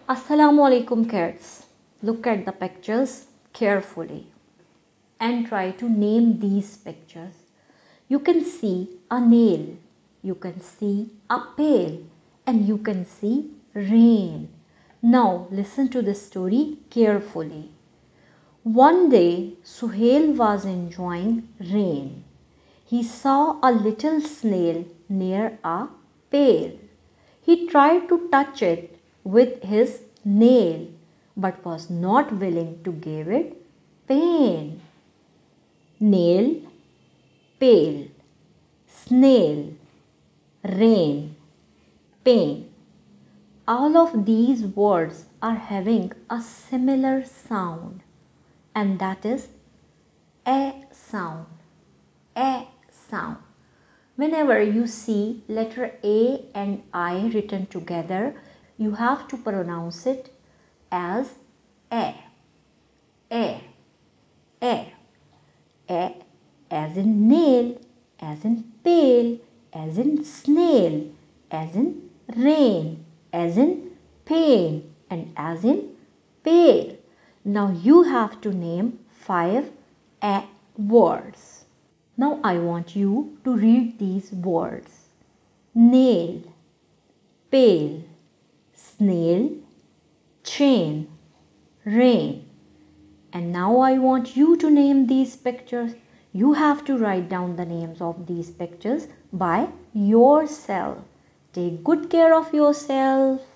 Assalamu alaikum kids. Look at the pictures carefully and try to name these pictures. You can see a nail, you can see a pail, and you can see rain. Now listen to the story carefully. One day Suhail was enjoying rain. He saw a little snail near a pail. He tried to touch it with his nail but was not willing to give it pain. Nail, pail, snail, rain, pain. All of these words are having a similar sound, and that is a sound. A sound. Whenever you see letter A and I written together, you have to pronounce it as A. A. A. A as in nail, as in pail, as in snail, as in rain, as in pain, and as in pail. Now you have to name 5 A words. Now I want you to read these words. Nail, pail, snail, chain, rain. And now I want you to name these pictures. You have to write down the names of these pictures by yourself. Take good care of yourself.